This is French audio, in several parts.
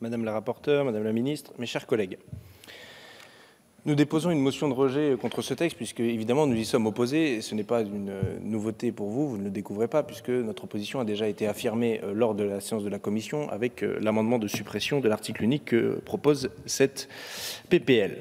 Madame la rapporteure, Madame la ministre, mes chers collègues. Nous déposons une motion de rejet contre ce texte puisque, évidemment, nous y sommes opposés. Et ce n'est pas une nouveauté pour vous, vous ne le découvrez pas, puisque notre position a déjà été affirmée lors de la séance de la Commission avec l'amendement de suppression de l'article unique que propose cette PPL.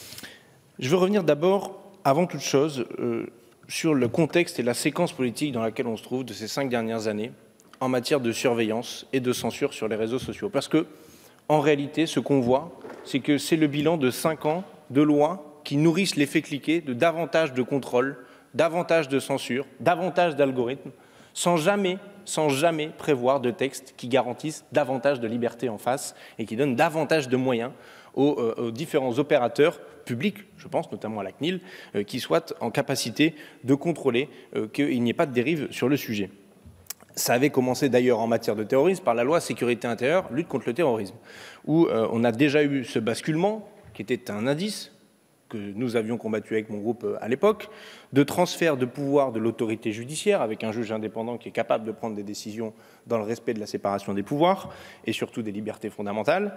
Je veux revenir d'abord, avant toute chose, sur le contexte et la séquence politique dans laquelle on se trouve de ces 5 dernières années en matière de surveillance et de censure sur les réseaux sociaux. Parce que, en réalité, ce qu'on voit, c'est que c'est le bilan de 5 ans de lois qui nourrissent l'effet cliquet de davantage de contrôle, davantage de censure, davantage d'algorithmes, sans jamais prévoir de textes qui garantissent davantage de liberté en face et qui donnent davantage de moyens aux différents opérateurs publics, je pense notamment à la CNIL, qui soient en capacité de contrôler qu'il n'y ait pas de dérive sur le sujet. Ça avait commencé d'ailleurs en matière de terrorisme par la loi sécurité intérieure, lutte contre le terrorisme, où on a déjà eu ce basculement qui était un indice que nous avions combattu avec mon groupe à l'époque, de transfert de pouvoir de l'autorité judiciaire avec un juge indépendant qui est capable de prendre des décisions dans le respect de la séparation des pouvoirs et surtout des libertés fondamentales.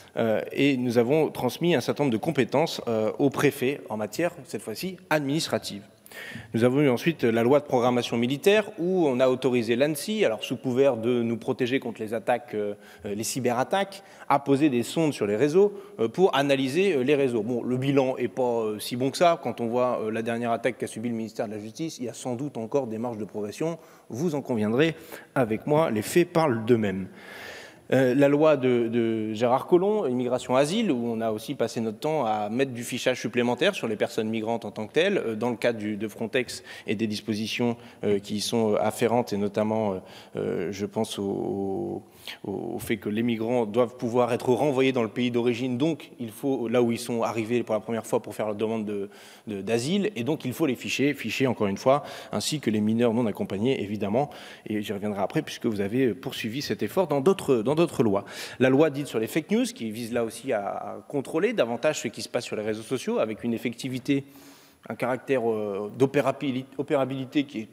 Et nous avons transmis un certain nombre de compétences au préfet en matière, cette fois-ci, administrative. Nous avons eu ensuite la loi de programmation militaire où on a autorisé l'ANSSI, alors sous couvert de nous protéger contre les attaques, les cyberattaques, à poser des sondes sur les réseaux pour analyser les réseaux. Bon, le bilan n'est pas si bon que ça. Quand on voit la dernière attaque qu'a subie le ministère de la Justice, il y a sans doute encore des marges de progression. Vous en conviendrez avec moi, les faits parlent d'eux-mêmes. La loi de Gérard Collomb, immigration-asile, où on a aussi passé notre temps à mettre du fichage supplémentaire sur les personnes migrantes en tant que telles, dans le cadre de Frontex et des dispositions qui y sont afférentes, et notamment, je pense au fait que les migrants doivent pouvoir être renvoyés dans le pays d'origine, donc il faut, là où ils sont arrivés pour la première fois pour faire leur demande d'asile, et donc il faut les ficher encore une fois, ainsi que les mineurs non accompagnés, évidemment, et j'y reviendrai après, puisque vous avez poursuivi cet effort dans d'autres lois. La loi dite sur les fake news, qui vise là aussi à contrôler davantage ce qui se passe sur les réseaux sociaux, avec une effectivité, un caractère d'opérabilité qui est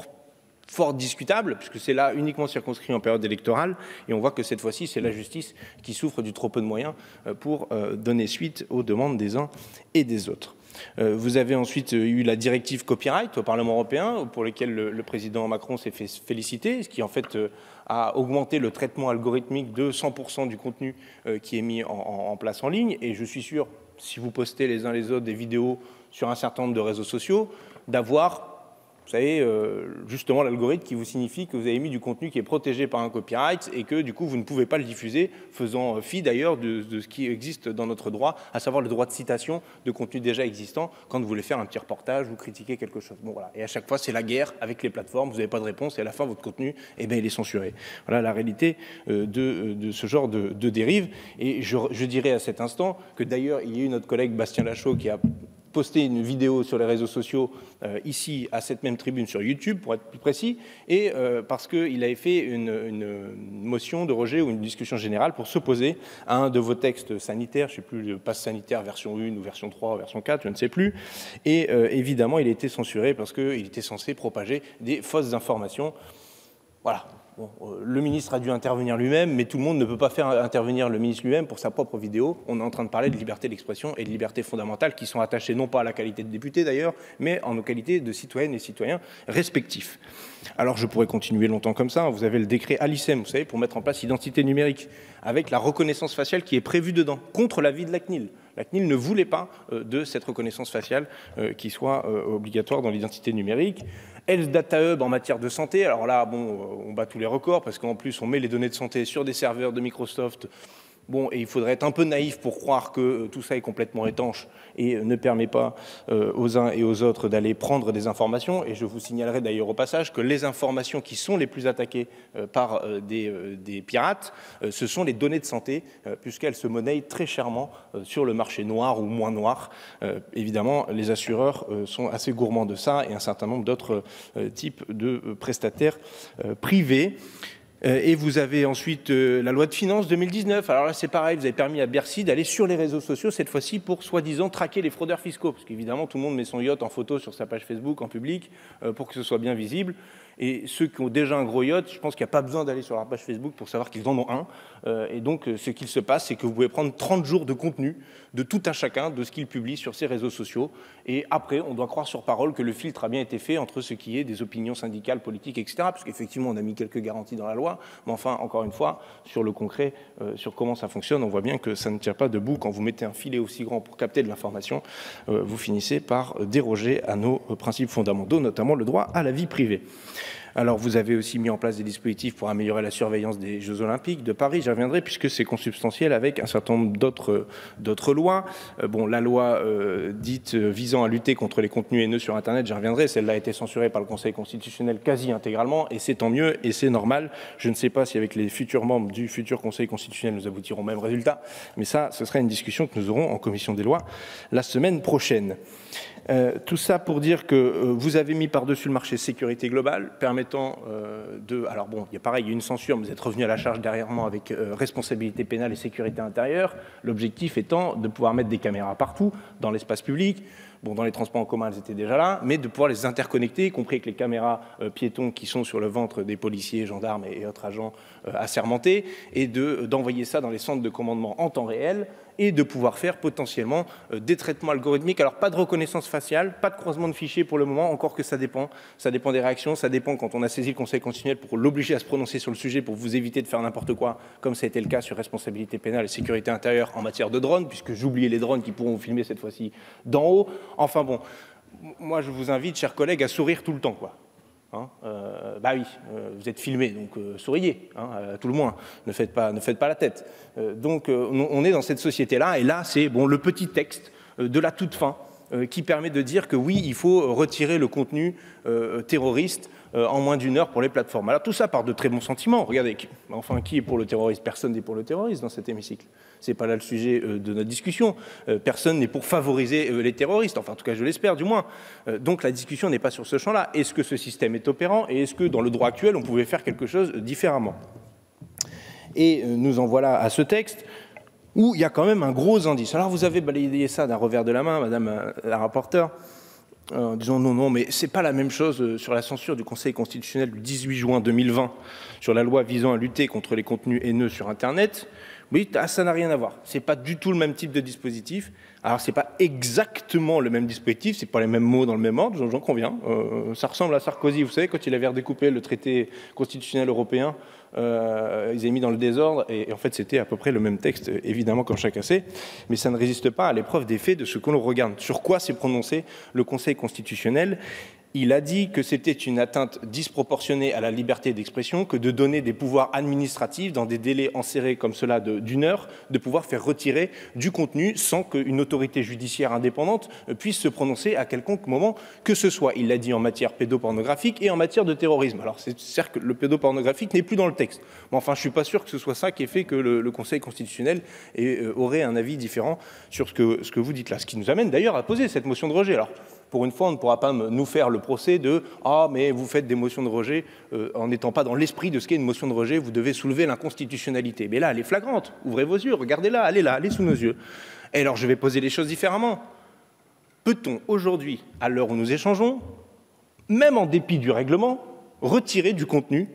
fort discutable, puisque c'est là uniquement circonscrit en période électorale, et on voit que cette fois-ci, c'est la justice qui souffre du trop peu de moyens pour donner suite aux demandes des uns et des autres. Vous avez ensuite eu la directive copyright au Parlement européen, pour laquelle le président Macron s'est fait féliciter, ce qui en fait a augmenté le traitement algorithmique de 100% du contenu qui est mis en place en ligne. Et je suis sûr, si vous postez les uns les autres des vidéos sur un certain nombre de réseaux sociaux, d'avoir, vous savez, justement l'algorithme qui vous signifie que vous avez mis du contenu qui est protégé par un copyright et que du coup vous ne pouvez pas le diffuser, faisant fi d'ailleurs de ce qui existe dans notre droit, à savoir le droit de citation de contenu déjà existant quand vous voulez faire un petit reportage ou critiquer quelque chose. Bon, voilà. Et à chaque fois c'est la guerre avec les plateformes, vous n'avez pas de réponse et à la fin votre contenu, eh bien, il est censuré. Voilà la réalité de ce genre de dérive. Et je dirais à cet instant que d'ailleurs il y a eu notre collègue Bastien Lachaud qui a posté une vidéo sur les réseaux sociaux, ici, à cette même tribune sur YouTube, pour être plus précis, et parce qu'il avait fait une motion de rejet ou une discussion générale pour s'opposer à un de vos textes sanitaires, je ne sais plus, le pass sanitaire version 1 ou version 3 ou version 4, je ne sais plus, et évidemment, il a été censuré parce qu'il était censé propager des fausses informations. Voilà. Bon, le ministre a dû intervenir lui-même, mais tout le monde ne peut pas faire intervenir le ministre lui-même pour sa propre vidéo. On est en train de parler de liberté d'expression et de liberté fondamentale qui sont attachées non pas à la qualité de député d'ailleurs, mais en nos qualités de citoyennes et citoyens respectifs. Alors je pourrais continuer longtemps comme ça. Vous avez le décret ALICEM, vous savez, pour mettre en place l'identité numérique, avec la reconnaissance faciale qui est prévue dedans, contre l'avis de la CNIL. La CNIL ne voulait pas de cette reconnaissance faciale qui soit obligatoire dans l'identité numérique. Health Data Hub en matière de santé, alors là, bon, on bat tous les records parce qu'en plus, on met les données de santé sur des serveurs de Microsoft. Bon, et il faudrait être un peu naïf pour croire que tout ça est complètement étanche et ne permet pas aux uns et aux autres d'aller prendre des informations. Et je vous signalerai d'ailleurs au passage que les informations qui sont les plus attaquées par des pirates, ce sont les données de santé, puisqu'elles se monnaient très chèrement sur le marché noir ou moins noir. Évidemment, les assureurs sont assez gourmands de ça et un certain nombre d'autres types de prestataires privés. Et vous avez ensuite la loi de finances 2019. Alors là, c'est pareil, vous avez permis à Bercy d'aller sur les réseaux sociaux, cette fois-ci pour soi-disant traquer les fraudeurs fiscaux. Parce qu'évidemment, tout le monde met son yacht en photo sur sa page Facebook, en public, pour que ce soit bien visible. Et ceux qui ont déjà un gros yacht, je pense qu'il n'y a pas besoin d'aller sur leur page Facebook pour savoir qu'ils en ont un. Et donc, ce qu'il se passe, c'est que vous pouvez prendre 30 jours de contenu de tout un chacun, de ce qu'il publie sur ses réseaux sociaux. Et après, on doit croire sur parole que le filtre a bien été fait entre ce qui est des opinions syndicales, politiques, etc. Parce qu'effectivement, on a mis quelques garanties dans la loi. Mais enfin, encore une fois, sur le concret, sur comment ça fonctionne, on voit bien que ça ne tient pas debout. Quand vous mettez un filet aussi grand pour capter de l'information, vous finissez par déroger à nos principes fondamentaux, notamment le droit à la vie privée. Alors, vous avez aussi mis en place des dispositifs pour améliorer la surveillance des Jeux Olympiques de Paris, j'y reviendrai, puisque c'est consubstantiel avec un certain nombre d'autres lois. Bon, la loi dite visant à lutter contre les contenus haineux sur Internet, j'y reviendrai, celle-là a été censurée par le Conseil constitutionnel quasi intégralement, et c'est tant mieux, et c'est normal. Je ne sais pas si avec les futurs membres du futur Conseil constitutionnel, nous aboutirons au même résultat, mais ça, ce sera une discussion que nous aurons en commission des lois la semaine prochaine. Tout ça pour dire que vous avez mis par-dessus le marché sécurité globale, permettant alors bon, il y a pareil, il y a une censure, mais vous êtes revenu à la charge derrière-moi avec responsabilité pénale et sécurité intérieure, l'objectif étant de pouvoir mettre des caméras partout, dans l'espace public. Bon, dans les transports en commun, elles étaient déjà là, mais de pouvoir les interconnecter, y compris avec les caméras piétons qui sont sur le ventre des policiers, gendarmes et autres agents assermentés, et d'envoyer ça dans les centres de commandement en temps réel, et de pouvoir faire potentiellement des traitements algorithmiques. Alors, pas de reconnaissance faciale, pas de croisement de fichiers pour le moment, encore que ça dépend. Ça dépend des réactions, ça dépend quand on a saisi le Conseil constitutionnel pour l'obliger à se prononcer sur le sujet, pour vous éviter de faire n'importe quoi, comme ça a été le cas sur responsabilité pénale et sécurité intérieure en matière de drones, puisque j'oubliais les drones qui pourront vous filmer cette fois-ci d'en haut. Enfin bon, moi je vous invite, chers collègues, à sourire tout le temps, quoi. Bah oui, vous êtes filmés, donc souriez, à tout le moins, ne faites pas la tête. Donc on est dans cette société-là, et là c'est bon, le petit texte de la toute fin qui permet de dire que oui, il faut retirer le contenu terroriste en moins d'une heure pour les plateformes. Alors tout ça part de très bons sentiments. Regardez, enfin, qui est pour le terrorisme? Personne n'est pour le terrorisme dans cet hémicycle. C'est pas là le sujet de notre discussion. Personne n'est pour favoriser les terroristes. Enfin, en tout cas, je l'espère, du moins. Donc la discussion n'est pas sur ce champ-là. Est-ce que ce système est opérant et est-ce que dans le droit actuel, on pouvait faire quelque chose différemment? Et nous en voilà à ce texte où il y a quand même un gros indice. Alors vous avez balayé ça d'un revers de la main, Madame la rapporteure, en disant non, mais c'est pas la même chose sur la censure du Conseil constitutionnel du 18 juin 2020 sur la loi visant à lutter contre les contenus haineux sur Internet. Oui, ça n'a rien à voir. C'est pas du tout le même type de dispositif. Alors c'est pas exactement le même dispositif, c'est pas les mêmes mots dans le même ordre, j'en conviens. Ça ressemble à Sarkozy, vous savez, quand il avait redécoupé le traité constitutionnel européen, ils avaient mis dans le désordre, et en fait c'était à peu près le même texte, évidemment, comme chacun sait, mais ça ne résiste pas à l'épreuve des faits de ce que l'on regarde. Sur quoi s'est prononcé le Conseil constitutionnel? Il a dit que c'était une atteinte disproportionnée à la liberté d'expression que de donner des pouvoirs administratifs dans des délais enserrés comme cela d'une heure, de pouvoir faire retirer du contenu sans qu'une autorité judiciaire indépendante puisse se prononcer à quelconque moment que ce soit. Il l'a dit en matière pédopornographique et en matière de terrorisme. Alors c'est certes que le pédopornographique n'est plus dans le texte, mais enfin je ne suis pas sûr que ce soit ça qui ait fait que le Conseil constitutionnel aurait un avis différent sur ce que vous dites là. Ce qui nous amène d'ailleurs à poser cette motion de rejet. Alors, pour une fois, on ne pourra pas nous faire le procès de « Ah, mais vous faites des motions de rejet en n'étant pas dans l'esprit de ce qu'est une motion de rejet, vous devez soulever l'inconstitutionnalité. » Mais là, elle est flagrante. Ouvrez vos yeux, regardez-la, elle est là, elle est sous nos yeux. Et alors, je vais poser les choses différemment. Peut-on aujourd'hui, à l'heure où nous échangeons, même en dépit du règlement, retirer du contenu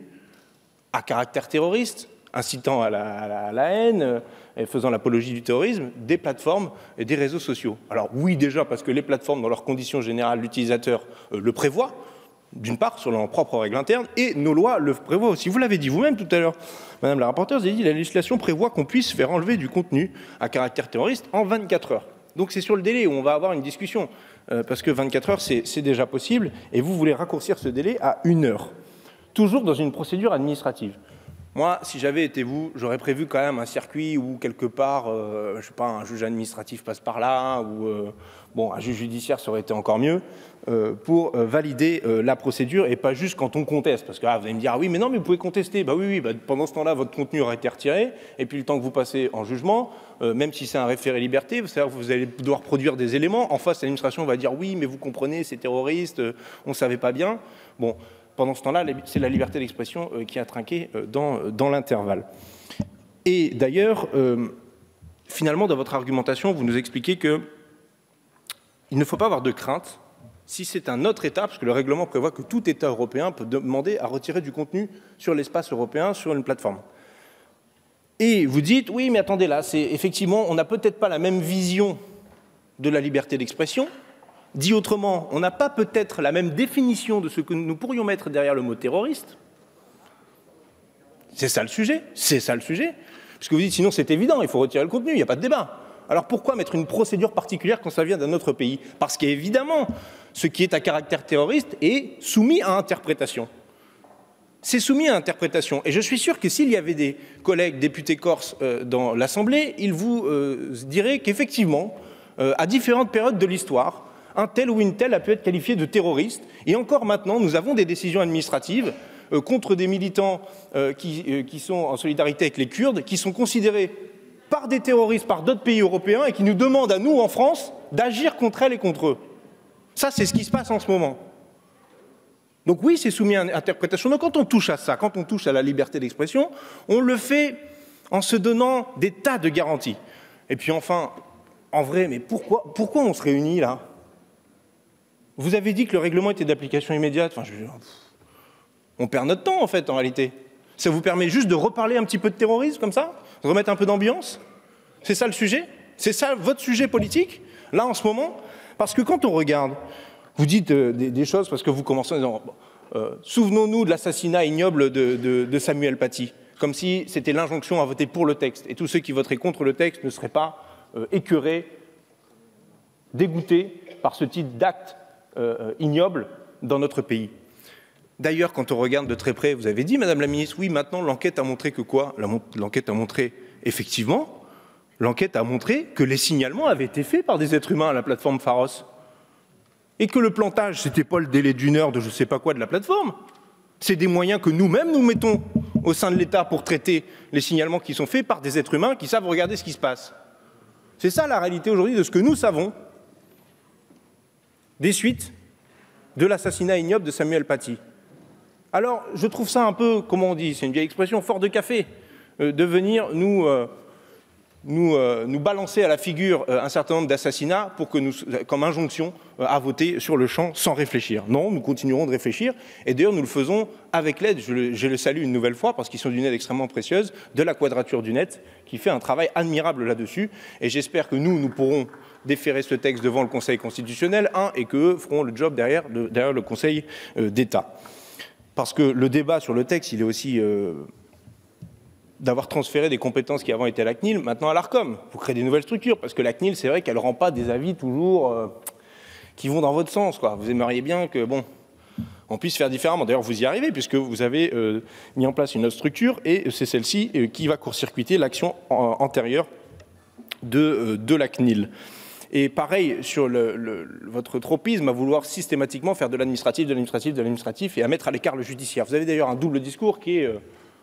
à caractère terroriste, incitant à la haine, et faisant l'apologie du terrorisme, des plateformes et des réseaux sociaux? Alors oui, déjà, parce que les plateformes, dans leurs conditions générales, l'utilisateur le prévoit, d'une part, sur leurs propres règles internes, et nos lois le prévoient aussi. Vous l'avez dit vous-même tout à l'heure, Madame la rapporteure, vous avez dit la législation prévoit qu'on puisse faire enlever du contenu à caractère terroriste en 24 heures. Donc c'est sur le délai où on va avoir une discussion, parce que 24 heures, c'est déjà possible, et vous voulez raccourcir ce délai à 1 heure, toujours dans une procédure administrative. Moi, si j'avais été vous, j'aurais prévu quand même un circuit où, quelque part, je sais pas, un juge administratif passe par là, ou bon, un juge judiciaire, ça aurait été encore mieux, pour valider la procédure, et pas juste quand on conteste. Parce que là, vous allez me dire, ah oui, mais non, mais vous pouvez contester. Bah oui, bah, pendant ce temps-là, votre contenu aurait été retiré, et puis le temps que vous passez en jugement, même si c'est un référé liberté, c'est-à-dire que vous allez devoir produire des éléments. En face, l'administration va dire, oui, mais vous comprenez, c'est terroriste, on ne savait pas bien. Bon. Pendant ce temps-là, c'est la liberté d'expression qui a trinqué dans l'intervalle. Et d'ailleurs, finalement, dans votre argumentation, vous nous expliquez qu'il ne faut pas avoir de crainte si c'est un autre État, parce que le règlement prévoit que tout État européen peut demander à retirer du contenu sur l'espace européen, sur une plateforme. Et vous dites, oui, mais attendez, là, effectivement, on n'a peut-être pas la même vision de la liberté d'expression. Dit autrement, on n'a pas peut-être la même définition de ce que nous pourrions mettre derrière le mot terroriste. C'est ça le sujet, c'est ça le sujet. Parce que vous dites, sinon c'est évident, il faut retirer le contenu, il n'y a pas de débat. Alors pourquoi mettre une procédure particulière quand ça vient d'un autre pays? Parce qu'évidemment, ce qui est à caractère terroriste est soumis à interprétation. C'est soumis à interprétation. Et je suis sûr que s'il y avait des collègues députés corses dans l'Assemblée, ils vous diraient qu'effectivement, à différentes périodes de l'histoire, un tel ou une telle a pu être qualifié de terroriste. Et encore maintenant, nous avons des décisions administratives contre des militants qui sont en solidarité avec les Kurdes, qui sont considérés par des terroristes, par d'autres pays européens, et qui nous demandent à nous, en France, d'agir contre elles et contre eux. Ça, c'est ce qui se passe en ce moment. Donc oui, c'est soumis à interprétation. Donc quand on touche à ça, quand on touche à la liberté d'expression, on le fait en se donnant des tas de garanties. Et puis enfin, en vrai, mais pourquoi on se réunit là? Vous avez dit que le règlement était d'application immédiate. Enfin, on perd notre temps, en fait, en réalité. Ça vous permet juste de reparler un petit peu de terrorisme, comme ça? De remettre un peu d'ambiance? C'est ça le sujet? C'est ça votre sujet politique, là, en ce moment? Parce que quand on regarde, vous dites des choses, parce que vous commencez en disant souvenons-nous de l'assassinat ignoble de Samuel Paty, comme si c'était l'injonction à voter pour le texte. Et tous ceux qui voteraient contre le texte ne seraient pas écœurés, dégoûtés par ce type d'acte ignoble dans notre pays. D'ailleurs, quand on regarde de très près, vous avez dit, Madame la Ministre, oui, maintenant, l'enquête a montré que quoi? L'enquête a montré, effectivement, l'enquête a montré que les signalements avaient été faits par des êtres humains à la plateforme Pharos. Et que le plantage, c'était pas le délai d'une heure de je sais pas quoi de la plateforme. C'est des moyens que nous-mêmes nous mettons au sein de l'État pour traiter les signalements qui sont faits par des êtres humains qui savent regarder ce qui se passe. C'est ça la réalité aujourd'hui de ce que nous savons des suites de l'assassinat ignoble de Samuel Paty. Alors, je trouve ça un peu, comment on dit, c'est une vieille expression, fort de café, de venir nous balancer à la figure un certain nombre d'assassinats pour que nous, comme injonction à voter sur le champ sans réfléchir. Non, nous continuerons de réfléchir, et d'ailleurs nous le faisons avec l'aide, je le salue une nouvelle fois parce qu'ils sont d'une aide extrêmement précieuse, de la Quadrature du Net, qui fait un travail admirable là-dessus, et j'espère que nous pourrons déférer ce texte devant le Conseil constitutionnel, et qu'eux feront le job derrière le Conseil d'État. Parce que le débat sur le texte, il est aussi d'avoir transféré des compétences qui avant étaient à la CNIL, maintenant à l'ARCOM. Vous créez des nouvelles structures, parce que la CNIL, c'est vrai qu'elle ne rend pas des avis toujours qui vont dans votre sens, quoi. Vous aimeriez bien que, bon, on puisse faire différemment. D'ailleurs, vous y arrivez, puisque vous avez mis en place une autre structure, et c'est celle-ci qui va court-circuiter l'action antérieure de la CNIL. Et pareil, sur votre tropisme à vouloir systématiquement faire de l'administratif, de l'administratif, de l'administratif, et à mettre à l'écart le judiciaire. Vous avez d'ailleurs un double discours qui est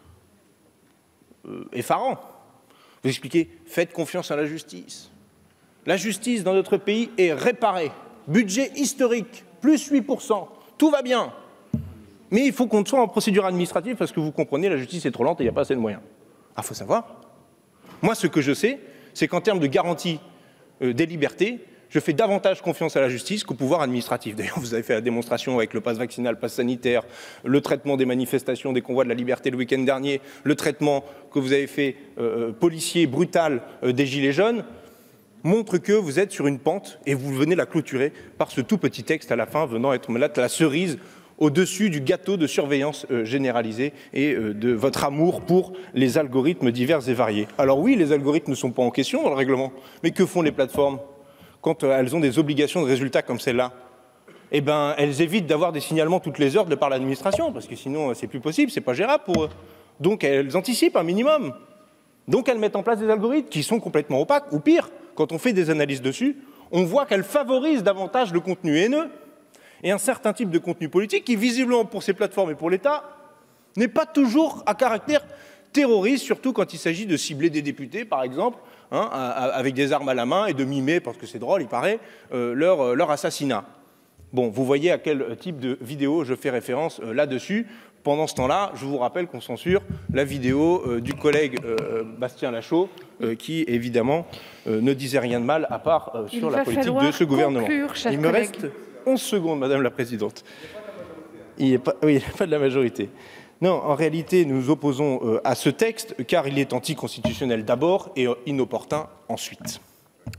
effarant. Vous expliquez, faites confiance à la justice. La justice dans notre pays est réparée. Budget historique, plus 8%. Tout va bien. Mais il faut qu'on soit en procédure administrative parce que vous comprenez, la justice est trop lente et il n'y a pas assez de moyens. Ah, faut savoir. Moi, ce que je sais, c'est qu'en termes de garantie des libertés, je fais davantage confiance à la justice qu'au pouvoir administratif. D'ailleurs, vous avez fait la démonstration avec le pass vaccinal, le pass sanitaire, le traitement des manifestations, des convois de la liberté le week-end dernier, le traitement que vous avez fait policier, brutal, des Gilets jaunes, montre que vous êtes sur une pente et vous venez la clôturer par ce tout petit texte à la fin venant être la cerise au-dessus du gâteau de surveillance généralisée et de votre amour pour les algorithmes divers et variés. Alors oui, les algorithmes ne sont pas en question dans le règlement, mais que font les plateformes quand elles ont des obligations de résultats comme celle-là? Eh bien, elles évitent d'avoir des signalements toutes les heures de par l'administration, parce que sinon, c'est plus possible, c'est pas gérable pour eux. Donc, elles anticipent un minimum. Donc, elles mettent en place des algorithmes qui sont complètement opaques, ou pire, quand on fait des analyses dessus, on voit qu'elles favorisent davantage le contenu haineux et un certain type de contenu politique qui, visiblement, pour ces plateformes et pour l'État, n'est pas toujours à caractère terroriste, surtout quand il s'agit de cibler des députés, par exemple, avec des armes à la main et de mimer, parce que c'est drôle, il paraît, leur assassinat. Bon, vous voyez à quel type de vidéo je fais référence là-dessus. Pendant ce temps-là, je vous rappelle qu'on censure la vidéo du collègue Bastien Lachaud, qui, évidemment, ne disait rien de mal, à part sur la politique de ce gouvernement. Conclure, il me reste 11 secondes, Madame la Présidente. Il n'est pas de la majorité. Non, en réalité, nous nous opposons à ce texte car il est anticonstitutionnel d'abord et inopportun ensuite.